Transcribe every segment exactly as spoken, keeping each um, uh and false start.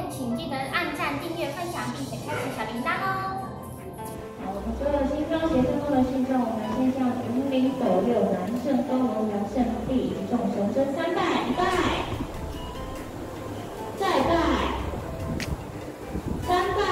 片，请记得按赞、订阅、分享，并且开启小铃铛哦。 好，我们所有新庄学生宫的信众，我们先向云林斗六南圣宫龙源圣地众神真三拜，一拜，再拜，三拜。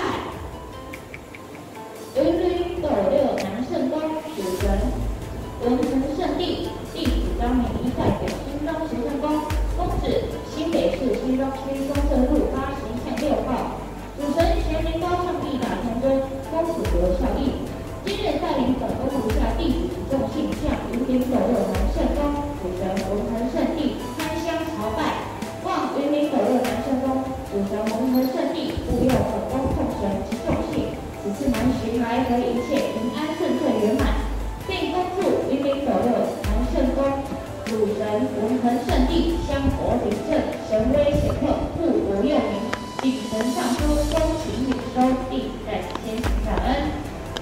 云林斗六南圣宫主神文成圣地地主张明一代表新庄学生宫，宫址新北市新庄区中正路八十一巷六号。主神玄灵高上帝大天尊，公主国效益。今日带领本宫如下弟子及众信向云林斗六南圣宫主神文成圣地参香朝拜，望云林斗六南圣宫主神文成圣地护佑本宫众神及众信，此次南巡来得一切平安顺遂圆满，并恭祝云林斗六南圣宫主神文成圣地香火鼎盛，神威显赫，护国佑民。顶神上书，恭请领收，弟子在此先行感恩。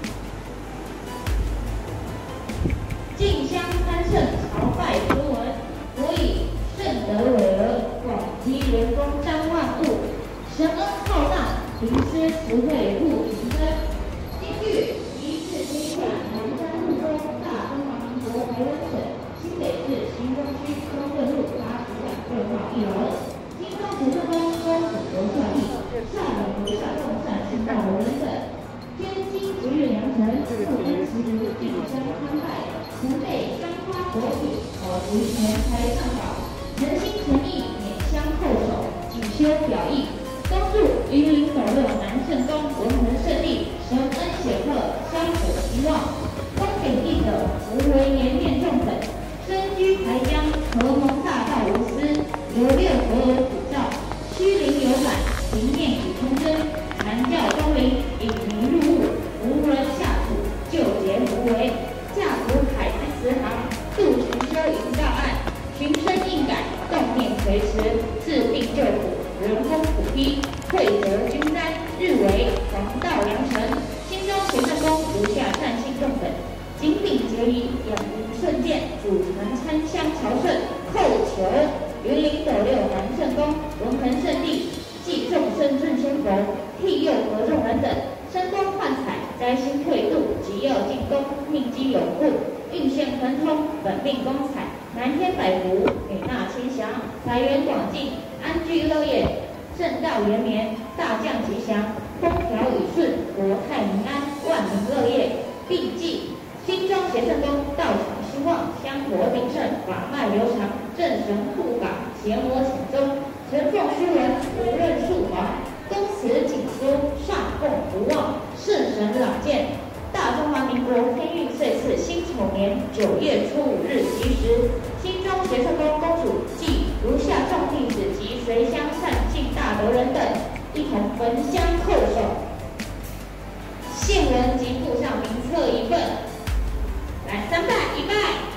进香参圣朝拜书文，我以圣德伟儿，广积人功彰万物，神恩浩荡，灵师慈惠护平生。今日一次推广南山路中大中华民国台湾省新北市新庄区中正路八十巷六号一楼。新庄学生宫公主国效益，善良为善众善信道人等，天津节日良辰，不分其余进香参拜，曾备香花果品，我提前台上宝，诚心诚意拈香叩首，谨修表意，恭祝云林斗六南圣宫文成圣地神恩显赫，香火兴旺，恭请弟子福为延念众等，身居台江，合蒙大道无私，有六合而普照，虚灵有感，灵念与通真，南教光临，引民入物，无人下土，救劫无为，驾福海之慈航，渡群修迎道岸，群生应感，动念垂慈，治病救苦，人风普披，惠泽均瞻，日为黄道良辰。新庄学生宫如下善信众等，谨秉节仪，养民顺见，主thần参香朝圣，叩求云林斗六南圣宫文成圣地，祭众生正仙佛，庇佑合众人等，升官换彩，灾星退度，吉要进宫，命基永固，运线亨通，本命光彩，南天百福，女纳千祥，财源广进，安居乐业，正道延绵，大将吉祥，风调雨顺，国泰民安，万民乐业，并记新庄学生宫道场兴旺，香火鼎盛，法脉流长，正神护法，邪魔请踪，神凤虚文，无任数皇，公祠锦书，上供不忘，圣神朗见。大中华民国天运岁次辛丑年九月初五日吉时，新庄学生宫公主暨如下众弟子及随香善信大德人等，一同焚香叩首。献文及附上名册一份。来，三拜，一拜，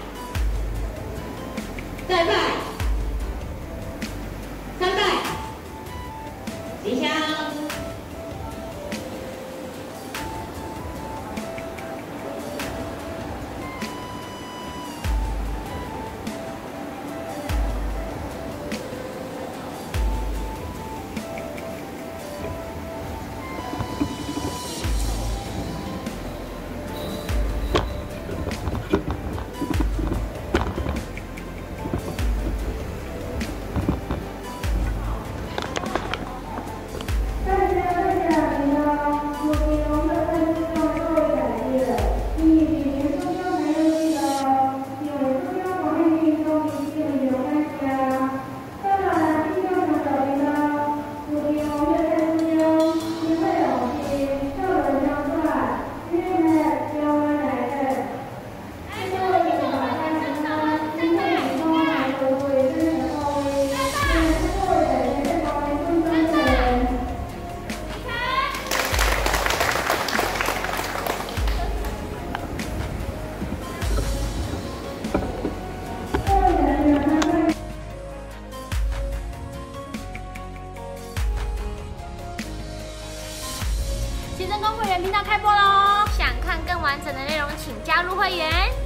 再拜，三拜，吉祥。 新生宫会员频道开播喽！想看更完整的内容，请加入会员。